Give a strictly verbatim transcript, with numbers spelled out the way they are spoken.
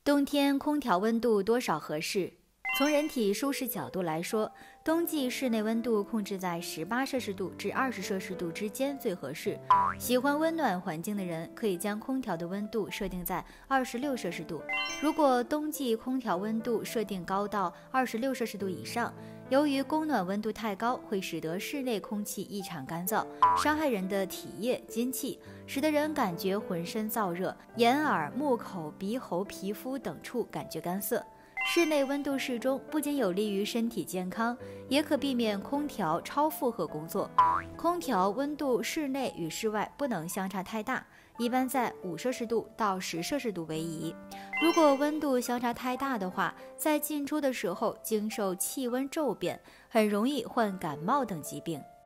冬天空调温度多少合适？从人体舒适角度来说，冬季室内温度控制在十八摄氏度至二十摄氏度之间最合适。喜欢温暖环境的人可以将空调的温度设定在二十六摄氏度。如果冬季空调温度设定高到二十六摄氏度以上，由于供暖温度太高，会使得室内空气异常干燥，伤害人的体液、津气，使得人感觉浑身燥热，眼耳、目口、鼻喉、皮肤等处感觉干涩。室内温度适中不仅有利于身体健康，也可避免空调超负荷工作。空调温度室内与室外不能相差太大，一般在五摄氏度到十摄氏度为宜。如果温度相差太大的话，在进出的时候经受气温骤变，很容易患感冒等疾病。